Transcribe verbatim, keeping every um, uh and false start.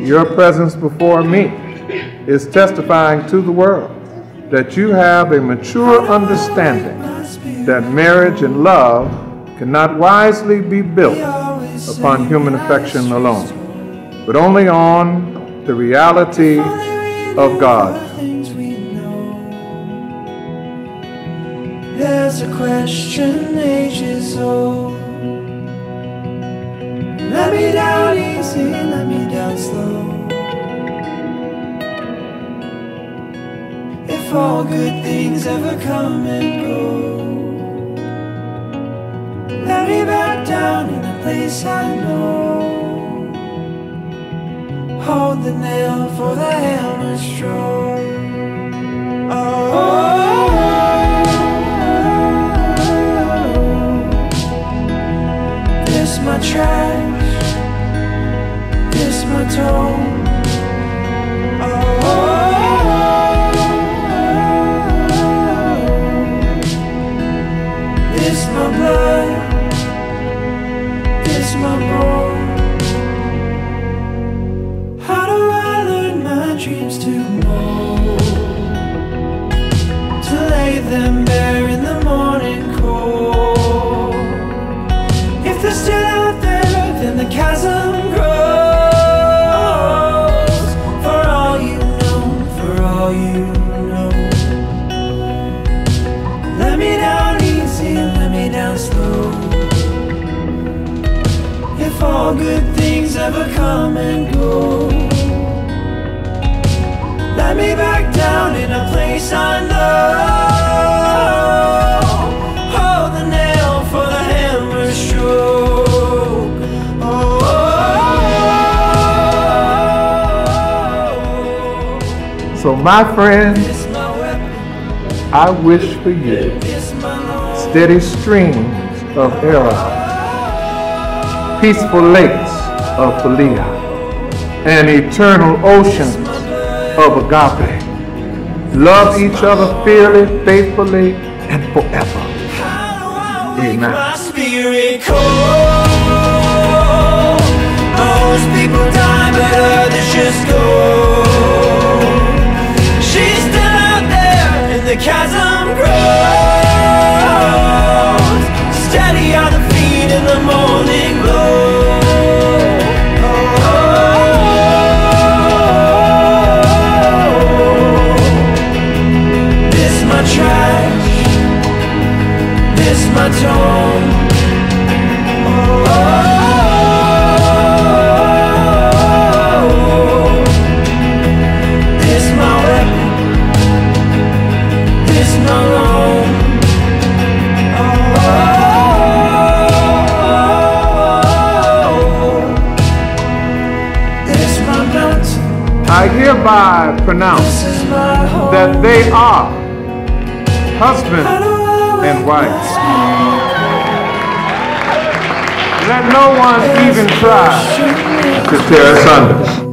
Your presence before me is testifying to the world that you have a mature understanding that marriage and love cannot wisely be built upon human affection alone, but only on the reality of God. There's a question ages old. Let me down easy, let me down slow. If all good things ever come and go, let me back down in a place I know. Hold the nail for the hammer stroke. Oh, this my trash, this my tone. Oh, this my blood, this my bone. How do I learn my dreams to mold, to lay them bare in the morning cold? If they're still out there, then the chasm grows. For all you know, for all you know, let me down easy, let me down slow. If all good things ever come and go, let me back down in a place I know. Hold the nail for the hammer stroke. Oh, So my friend, this my weapon, I wish for you this my Lord. steady streams of Eros, peaceful lakes of Philia, and eternal oceans of agape. Love each other fiercely, faithfully, and forever. Amen. My spirit cold. Most people die, but others just go. She's still out there, and the chasm grows. Steady on the feet in the morning glow. Trash, this my tone. Oh, this my weapon, this my loan. Oh, this my mountain. I hereby pronounce This is my home. that they are husband and wife. Let no one even try to tear us under.